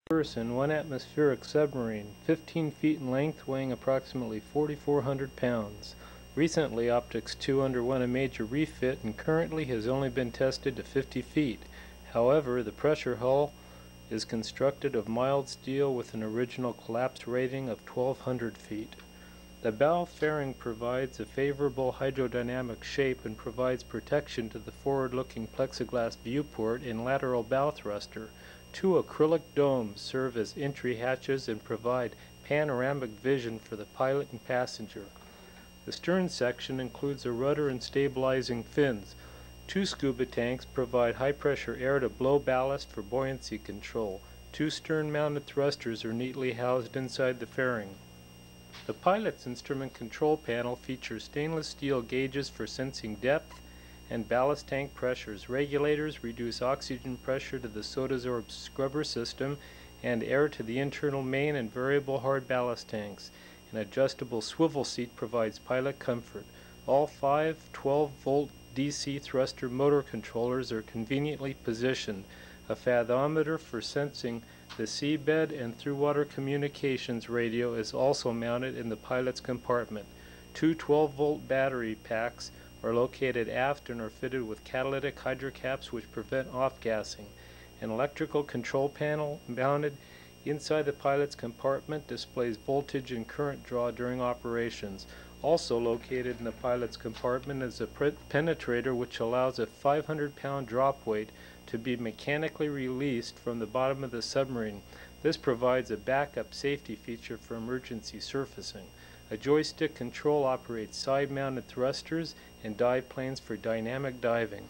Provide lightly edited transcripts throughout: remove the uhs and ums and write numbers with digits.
person, one atmospheric submarine, 15 feet in length, weighing approximately 4,400 pounds. Recently, Optics 2 underwent a major refit and currently has only been tested to 50 feet. However, the pressure hull is constructed of mild steel with an original collapse rating of 1,200 feet. The bow fairing provides a favorable hydrodynamic shape and provides protection to the forward-looking plexiglass viewport and lateral bow thruster. Two acrylic domes serve as entry hatches and provide panoramic vision for the pilot and passenger. The stern section includes a rudder and stabilizing fins. Two scuba tanks provide high-pressure air to blow ballast for buoyancy control. Two stern-mounted thrusters are neatly housed inside the fairing. The pilot's instrument control panel features stainless steel gauges for sensing depth and ballast tank pressures. Regulators reduce oxygen pressure to the soda-absorbed scrubber system and air to the internal main and variable hard ballast tanks. An adjustable swivel seat provides pilot comfort. All 5 12-volt DC thruster motor controllers are conveniently positioned. A fathometer for sensing the seabed and through-water communications radio is also mounted in the pilot's compartment. Two 12-volt battery packs are located aft and are fitted with catalytic hydrocaps which prevent off-gassing. An electrical control panel mounted inside the pilot's compartment displays voltage and current draw during operations. Also located in the pilot's compartment is a penetrator which allows a 500-pound drop weight to be mechanically released from the bottom of the submarine. This provides a backup safety feature for emergency surfacing. A joystick control operates side-mounted thrusters and dive planes for dynamic diving.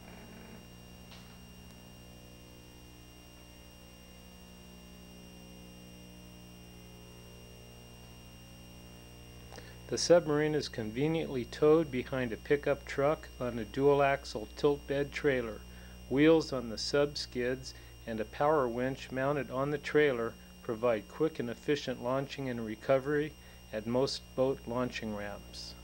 The submarine is conveniently towed behind a pickup truck on a dual-axle tilt-bed trailer. Wheels on the sub-skids and a power winch mounted on the trailer provide quick and efficient launching and recovery at most boat launching ramps.